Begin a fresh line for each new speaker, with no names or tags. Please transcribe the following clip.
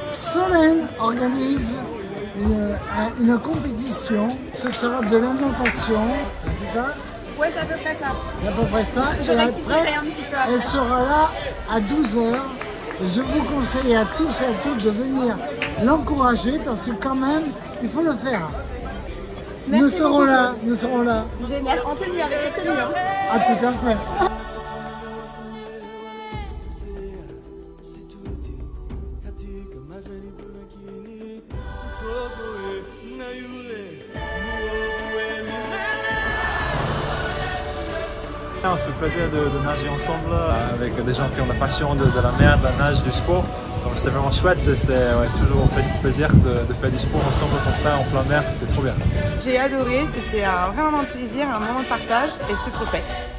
Solène organise une compétition. Ce sera de la natation, c'est ça?
Ouais, c'est à peu près ça.
C'est à peu près ça.
Je rectifierai un petit peu après.
Elle sera là à 12 h. Je vous conseille à tous et à toutes de venir l'encourager parce que quand même, il faut le faire.
Merci
nous serons
beaucoup.
Là, nous serons là.
Génial, en tenue, avec cette tenue. Hein.
Ah, tout à fait.
On se fait plaisir de nager ensemble avec des gens qui ont la passion de la mer, de la nage, du sport. Donc c'était vraiment chouette, c'est toujours fait plaisir de faire du sport ensemble comme ça en plein mer, c'était trop bien.
J'ai adoré, c'était un vrai moment de plaisir, un moment de partage et c'était trop chouette.